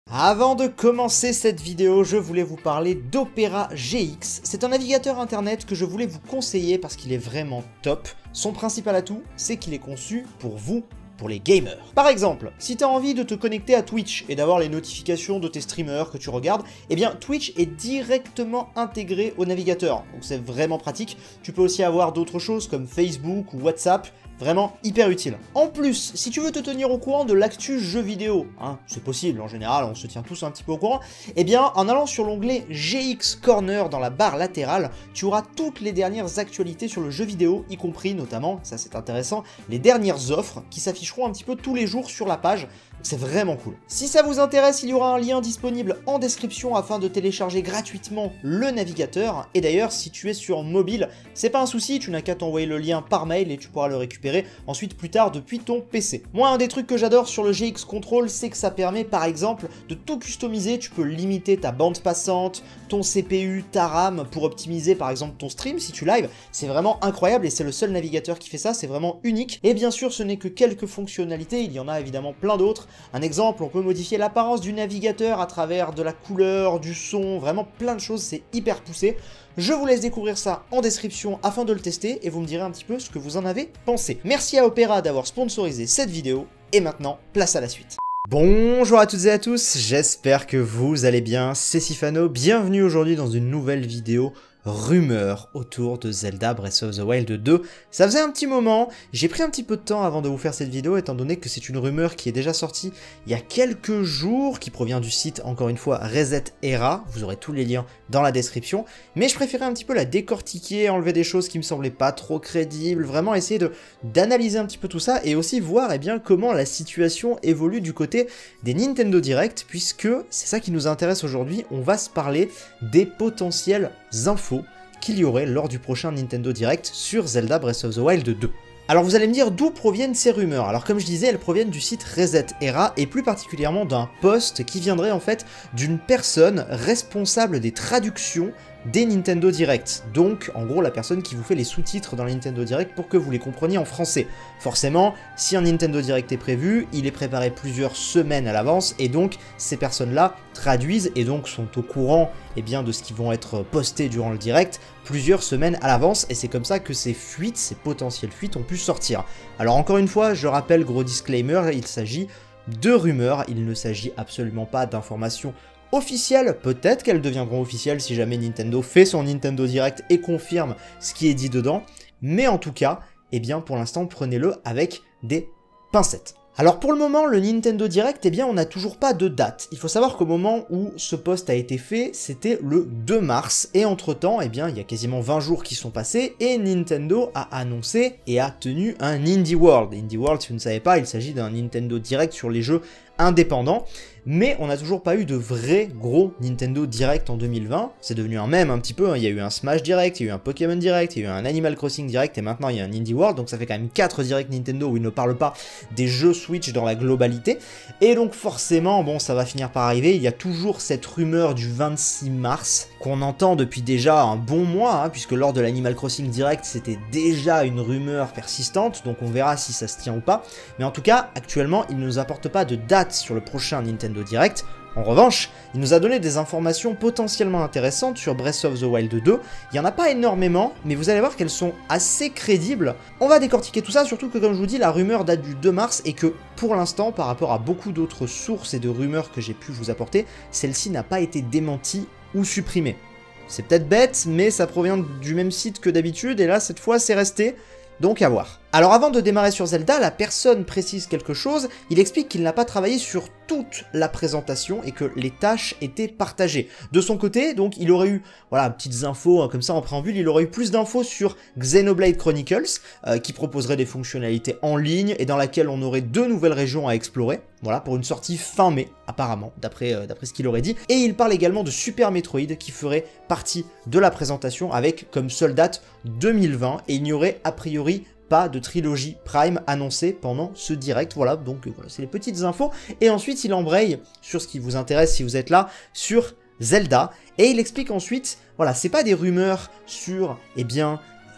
Avant de commencer cette vidéo, je voulais vous parler d'Opera GX. C'est un navigateur internet que je voulais vous conseiller parce qu'il est vraiment top. Son principal atout, c'est qu'il est conçu pour vous, pour les gamers. Par exemple, si tu as envie de te connecter à Twitch et d'avoir les notifications de tes streamers que tu regardes, eh bien Twitch est directement intégré au navigateur, donc c'est vraiment pratique. Tu peux aussi avoir d'autres choses comme Facebook ou WhatsApp, vraiment hyper utile. En plus, si tu veux te tenir au courant de l'actu jeux vidéo, c'est possible, en général on se tient tous un petit peu au courant, eh bien en allant sur l'onglet GX Corner dans la barre latérale, tu auras toutes les dernières actualités sur le jeu vidéo, y compris notamment, ça c'est intéressant, les dernières offres qui s'afficheront un petit peu tous les jours sur la page. C'est vraiment cool. Si ça vous intéresse, il y aura un lien disponible en description afin de télécharger gratuitement le navigateur. Et d'ailleurs, si tu es sur mobile, c'est pas un souci, tu n'as qu'à t'envoyer le lien par mail et tu pourras le récupérer ensuite plus tard depuis ton PC. Moi, un des trucs que j'adore sur le GX Control, c'est que ça permet par exemple de tout customiser. Tu peux limiter ta bande passante, ton CPU, ta RAM pour optimiser par exemple ton stream si tu live. C'est vraiment incroyable et c'est le seul navigateur qui fait ça, c'est vraiment unique. Et bien sûr, ce n'est que quelques fonctionnalités, il y en a évidemment plein d'autres. Un exemple, on peut modifier l'apparence du navigateur à travers de la couleur, du son, vraiment plein de choses, c'est hyper poussé. Je vous laisse découvrir ça en description afin de le tester et vous me direz un petit peu ce que vous en avez pensé. Merci à Opera d'avoir sponsorisé cette vidéo et maintenant, place à la suite. Bonjour à toutes et à tous, j'espère que vous allez bien, c'est Sifano, bienvenue aujourd'hui dans une nouvelle vidéo rumeur autour de Zelda Breath of the Wild 2. Ça faisait un petit moment, j'ai pris un petit peu de temps avant de vous faire cette vidéo étant donné que c'est une rumeur qui est déjà sortie il y a quelques jours, qui provient du site, encore une fois, Reset Era, vous aurez tous les liens dans la description, mais je préférais un petit peu la décortiquer, enlever des choses qui me semblaient pas trop crédibles, vraiment essayer d'analyser un petit peu tout ça et aussi voir comment la situation évolue du côté des Nintendo Direct, puisque c'est ça qui nous intéresse aujourd'hui, on va se parler des potentiels infos qu'il y aurait lors du prochain Nintendo Direct sur Zelda Breath of the Wild 2. Alors vous allez me dire d'où proviennent ces rumeurs. Alors comme je disais, elles proviennent du site Reset Era et plus particulièrement d'un post qui viendrait en fait d'une personne responsable des traductions des Nintendo Direct. Donc en gros la personne qui vous fait les sous-titres dans les Nintendo Direct pour que vous les compreniez en français. Forcément, si un Nintendo Direct est prévu, il est préparé plusieurs semaines à l'avance et donc ces personnes-là traduisent et donc sont au courant de ce qui vont être postés durant le Direct plusieurs semaines à l'avance et c'est comme ça que ces fuites, ces potentielles fuites ont pu sortir. Alors encore une fois, je rappelle, gros disclaimer, il s'agit de rumeurs, il ne s'agit absolument pas d'informations officielles, peut-être qu'elles deviendront officielles si jamais Nintendo fait son Nintendo Direct et confirme ce qui est dit dedans, mais en tout cas, pour l'instant, prenez-le avec des pincettes. Alors pour le moment, le Nintendo Direct, on n'a toujours pas de date. Il faut savoir qu'au moment où ce post a été fait, c'était le 2 mars, et entre-temps, il y a quasiment 20 jours qui sont passés, et Nintendo a annoncé et a tenu un Indie World. Indie World, si vous ne savez pas, il s'agit d'un Nintendo Direct sur les jeux indépendants, mais on n'a toujours pas eu de vrai gros Nintendo Direct en 2020, c'est devenu un mème un petit peu, il y a eu un Smash Direct, il y a eu un Pokémon Direct, il y a eu un Animal Crossing Direct, et maintenant il y a un Indie World, donc ça fait quand même 4 Direct Nintendo où ils ne parlent pas des jeux Switch dans la globalité, et donc forcément, ça va finir par arriver, il y a toujours cette rumeur du 26 mars, qu'on entend depuis déjà un bon mois, puisque lors de l'Animal Crossing Direct, c'était déjà une rumeur persistante, donc on verra si ça se tient ou pas, mais en tout cas, actuellement, il ne nous apporte pas de date sur le prochain Nintendo Direct. En revanche, il nous a donné des informations potentiellement intéressantes sur Breath of the Wild 2. Il n'y en a pas énormément, mais vous allez voir qu'elles sont assez crédibles. On va décortiquer tout ça, surtout que comme je vous dis, la rumeur date du 2 mars et que pour l'instant, par rapport à beaucoup d'autres sources et de rumeurs que j'ai pu vous apporter, celle-ci n'a pas été démentie ou supprimée. C'est peut-être bête, mais ça provient du même site que d'habitude, et là, cette fois, c'est resté. Donc à voir. Alors avant de démarrer sur Zelda, la personne précise quelque chose, il explique qu'il n'a pas travaillé sur toute la présentation et que les tâches étaient partagées. De son côté, donc il aurait eu, petites infos comme ça en préambule, il aurait eu plus d'infos sur Xenoblade Chronicles, qui proposerait des fonctionnalités en ligne et dans laquelle on aurait 2 nouvelles régions à explorer, pour une sortie fin mai, apparemment, d'après ce qu'il aurait dit. Et il parle également de Super Metroid qui ferait partie de la présentation avec comme seule date 2020 et il n'y aurait a priori pas de trilogie Prime annoncée pendant ce direct. Donc c'est les petites infos. Et ensuite, il embraye sur ce qui vous intéresse si vous êtes là, sur Zelda. Et il explique ensuite, c'est pas des rumeurs sur,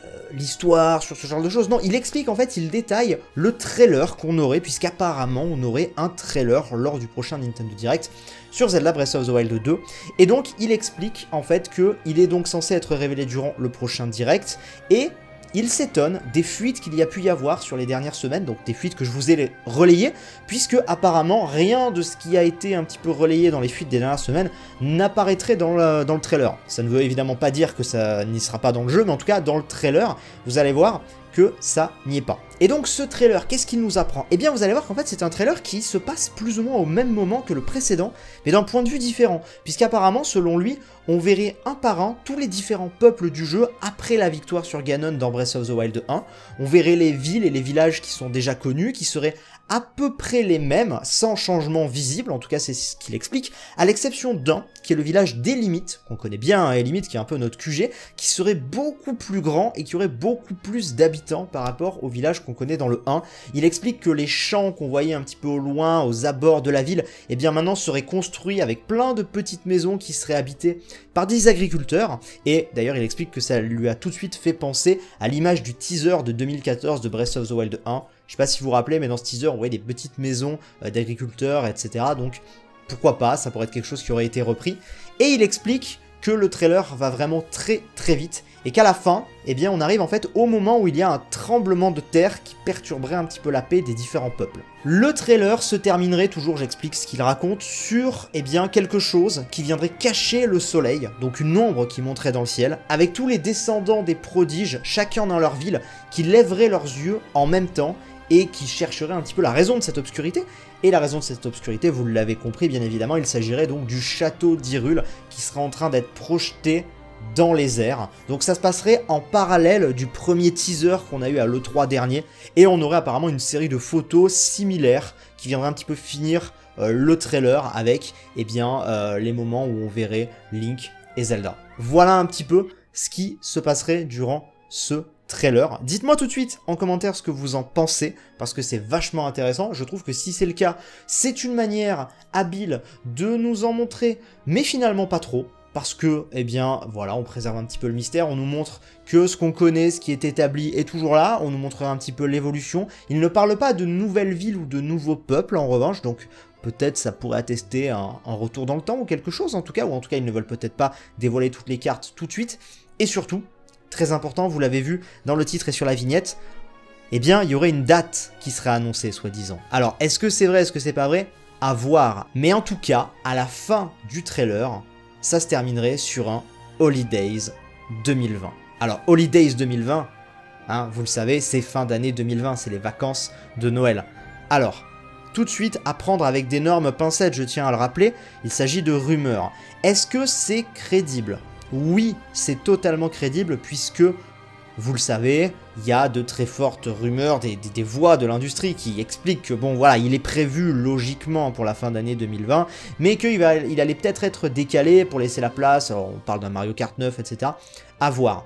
l'histoire, sur ce genre de choses. Non, il explique en fait, il détaille le trailer qu'on aurait, puisqu'apparemment on aurait un trailer lors du prochain Nintendo Direct sur Zelda Breath of the Wild 2. Et donc il explique en fait qu'il est donc censé être révélé durant le prochain Direct, et il s'étonne des fuites qu'il y a pu y avoir sur les dernières semaines, donc des fuites que je vous ai relayées, puisque apparemment rien de ce qui a été un petit peu relayé dans les fuites des dernières semaines n'apparaîtrait dans le trailer. Ça ne veut évidemment pas dire que ça n'y sera pas dans le jeu, mais en tout cas dans le trailer, vous allez voir que ça n'y est pas. Et donc ce trailer, qu'est-ce qu'il nous apprend? Eh bien vous allez voir qu'en fait c'est un trailer qui se passe plus ou moins au même moment que le précédent, mais d'un point de vue différent, puisqu'apparemment selon lui, on verrait un par un tous les différents peuples du jeu après la victoire sur Ganon dans Breath of the Wild 1. On verrait les villes et les villages qui sont déjà connus, qui seraient à peu près les mêmes, sans changement visible, en tout cas c'est ce qu'il explique, à l'exception d'un, qui est le village des Limites, qu'on connaît bien, hein, Limites, qui est un peu notre QG, qui serait beaucoup plus grand et qui aurait beaucoup plus d'habitants par rapport au village qu'on connaît dans le 1. Il explique que les champs qu'on voyait un petit peu au loin, aux abords de la ville, eh bien maintenant seraient construits avec plein de petites maisons qui seraient habitées par des agriculteurs, et d'ailleurs il explique que ça lui a tout de suite fait penser à l'image du teaser de 2014 de Breath of the Wild 1. Je sais pas si vous vous rappelez, mais dans ce teaser, on voyait des petites maisons d'agriculteurs, etc. Donc, pourquoi pas, ça pourrait être quelque chose qui aurait été repris. Et il explique que le trailer va vraiment très très vite, et qu'à la fin, eh bien, on arrive en fait au moment où il y a un tremblement de terre qui perturberait un petit peu la paix des différents peuples. Le trailer se terminerait, toujours j'explique ce qu'il raconte, sur eh bien, quelque chose qui viendrait cacher le soleil, donc une ombre qui monterait dans le ciel, avec tous les descendants des prodiges, chacun dans leur ville, qui lèveraient leurs yeux en même temps, et qui chercherait un petit peu la raison de cette obscurité. Et la raison de cette obscurité, vous l'avez compris bien évidemment, il s'agirait donc du château d'Hyrule qui serait en train d'être projeté dans les airs. Donc ça se passerait en parallèle du premier teaser qu'on a eu à l'E3 dernier, et on aurait apparemment une série de photos similaires qui viendraient un petit peu finir le trailer avec eh bien, les moments où on verrait Link et Zelda. Voilà un petit peu ce qui se passerait durant ce trailer. Dites-moi tout de suite en commentaire ce que vous en pensez, parce que c'est vachement intéressant. Je trouve que si c'est le cas, c'est une manière habile de nous en montrer, mais finalement pas trop, parce que, eh bien, voilà, on préserve un petit peu le mystère, on nous montre que ce qu'on connaît, ce qui est établi est toujours là, on nous montrera un petit peu l'évolution. Il ne parle pas de nouvelles villes ou de nouveaux peuples, en revanche, donc peut-être ça pourrait attester un retour dans le temps ou quelque chose, en tout cas, ou en tout cas, ils ne veulent peut-être pas dévoiler toutes les cartes tout de suite, et surtout, très important, vous l'avez vu dans le titre et sur la vignette, eh bien, il y aurait une date qui serait annoncée, soi-disant. Alors, est-ce que c'est vrai, est-ce que c'est pas vrai? À voir. Mais en tout cas, à la fin du trailer, ça se terminerait sur un Holidays 2020. Alors, Holidays 2020, hein, vous le savez, c'est fin d'année 2020, c'est les vacances de Noël. Alors, tout de suite, à prendre avec d'énormes pincettes, je tiens à le rappeler, il s'agit de rumeurs. Est-ce que c'est crédible? Oui, c'est totalement crédible puisque, vous le savez, il y a de très fortes rumeurs, des voix de l'industrie qui expliquent que bon voilà, il est prévu logiquement pour la fin d'année 2020, mais qu'il allait peut-être être décalé pour laisser la place, alors on parle d'un Mario Kart 9, etc. À voir.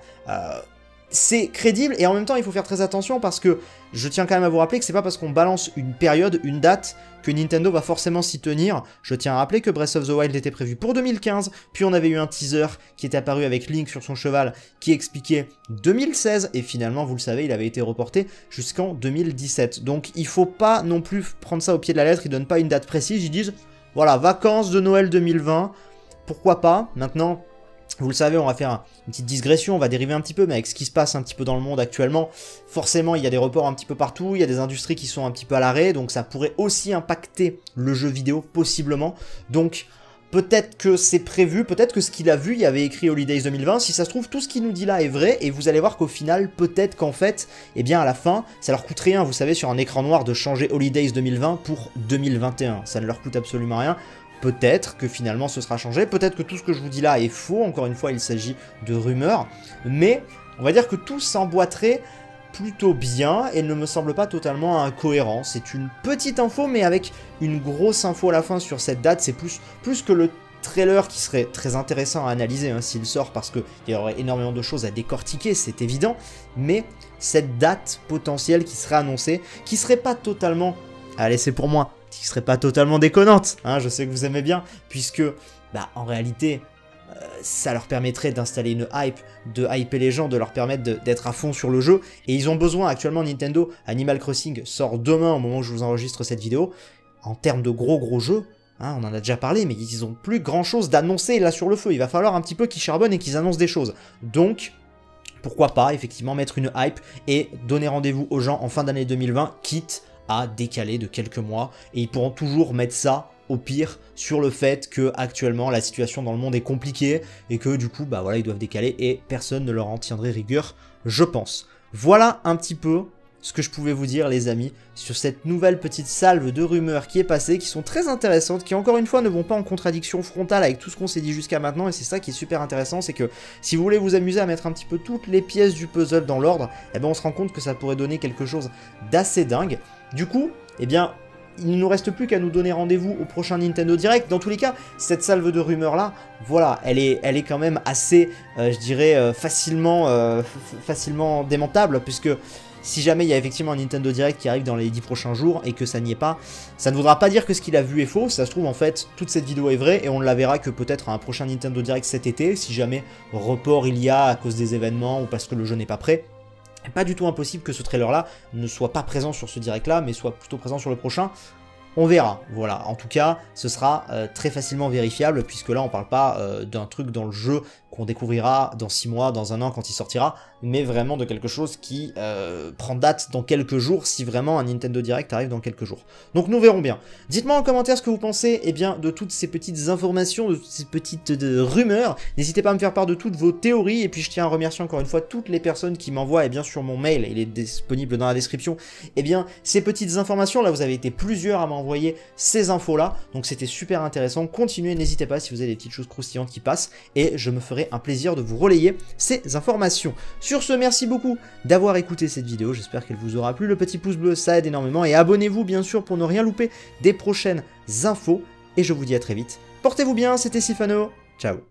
C'est crédible et en même temps il faut faire très attention parce que je tiens quand même à vous rappeler que c'est pas parce qu'on balance une période, une date, que Nintendo va forcément s'y tenir. Je tiens à rappeler que Breath of the Wild était prévu pour 2015, puis on avait eu un teaser qui était apparu avec Link sur son cheval qui expliquait 2016 et finalement vous le savez il avait été reporté jusqu'en 2017. Donc il faut pas non plus prendre ça au pied de la lettre, ils donnent pas une date précise, ils disent voilà vacances de Noël 2020, pourquoi pas. Maintenant vous le savez, on va faire une petite digression, on va dériver un petit peu, mais avec ce qui se passe un petit peu dans le monde actuellement, forcément il y a des reports un petit peu partout, il y a des industries qui sont un petit peu à l'arrêt, donc ça pourrait aussi impacter le jeu vidéo, possiblement. Donc peut-être que c'est prévu, peut-être que ce qu'il a vu, il y avait écrit Holidays 2020, si ça se trouve, tout ce qu'il nous dit là est vrai, et vous allez voir qu'au final, peut-être qu'en fait, eh bien à la fin, ça leur coûte rien, vous savez, sur un écran noir, de changer Holidays 2020 pour 2021, ça ne leur coûte absolument rien. Peut-être que finalement ce sera changé, peut-être que tout ce que je vous dis là est faux, encore une fois il s'agit de rumeurs, mais on va dire que tout s'emboîterait plutôt bien et ne me semble pas totalement incohérent. C'est une petite info mais avec une grosse info à la fin sur cette date, c'est plus que le trailer qui serait très intéressant à analyser hein, s'il sort parce qu'il y aurait énormément de choses à décortiquer, c'est évident, mais cette date potentielle qui serait annoncée, qui serait pas totalement, allez c'est pour moi, qui serait pas totalement déconnante, hein, je sais que vous aimez bien, puisque, bah, en réalité, ça leur permettrait d'installer une hype, de hyper les gens, de leur permettre d'être à fond sur le jeu. Et ils ont besoin, actuellement Nintendo, Animal Crossing sort demain au moment où je vous enregistre cette vidéo. En termes de gros jeux, hein, on en a déjà parlé, mais ils ont plus grand chose d'annoncer là sur le feu. Il va falloir un petit peu qu'ils charbonnent et qu'ils annoncent des choses. Donc, pourquoi pas effectivement mettre une hype et donner rendez-vous aux gens en fin d'année 2020, quitte à décaler de quelques mois. Et ils pourront toujours mettre ça au pire sur le fait que actuellement la situation dans le monde est compliquée et que du coup bah voilà ils doivent décaler et personne ne leur en tiendrait rigueur, je pense. Voilà un petit peu ce que je pouvais vous dire les amis sur cette nouvelle petite salve de rumeurs qui est passée, qui sont très intéressantes, qui encore une fois ne vont pas en contradiction frontale avec tout ce qu'on s'est dit jusqu'à maintenant, et c'est ça qui est super intéressant, c'est que si vous voulez vous amuser à mettre un petit peu toutes les pièces du puzzle dans l'ordre, eh ben on se rend compte que ça pourrait donner quelque chose d'assez dingue. Du coup, eh bien il ne nous reste plus qu'à nous donner rendez-vous au prochain Nintendo Direct. Dans tous les cas, cette salve de rumeurs là, voilà, elle est quand même assez, je dirais, facilement démontable, puisque si jamais il y a effectivement un Nintendo Direct qui arrive dans les 10 prochains jours et que ça n'y est pas, ça ne voudra pas dire que ce qu'il a vu est faux. Ça se trouve en fait, toute cette vidéo est vraie et on ne la verra que peut-être à un prochain Nintendo Direct cet été, si jamais report il y a à cause des événements ou parce que le jeu n'est pas prêt. Pas du tout impossible que ce trailer-là ne soit pas présent sur ce direct-là, mais soit plutôt présent sur le prochain. On verra, voilà. En tout cas, ce sera très facilement vérifiable, puisque là, on parle pas d'un truc dans le jeu qu'on découvrira dans 6 mois, dans 1 an, quand il sortira, mais vraiment de quelque chose qui prend date dans quelques jours, si vraiment un Nintendo Direct arrive dans quelques jours. Donc nous verrons bien. Dites-moi en commentaire ce que vous pensez de toutes ces petites informations, de ces petites rumeurs. N'hésitez pas à me faire part de toutes vos théories, et puis je tiens à remercier encore une fois toutes les personnes qui m'envoient, sur mon mail, il est disponible dans la description, ces petites informations. Là, vous avez été plusieurs à m'envoyer ces infos-là, donc c'était super intéressant. Continuez, n'hésitez pas si vous avez des petites choses croustillantes qui passent, et je me ferai un plaisir de vous relayer ces informations. Sur ce, merci beaucoup d'avoir écouté cette vidéo, j'espère qu'elle vous aura plu. Le petit pouce bleu, ça aide énormément, et abonnez-vous bien sûr pour ne rien louper des prochaines infos, et je vous dis à très vite. Portez-vous bien, c'était Sifano, ciao.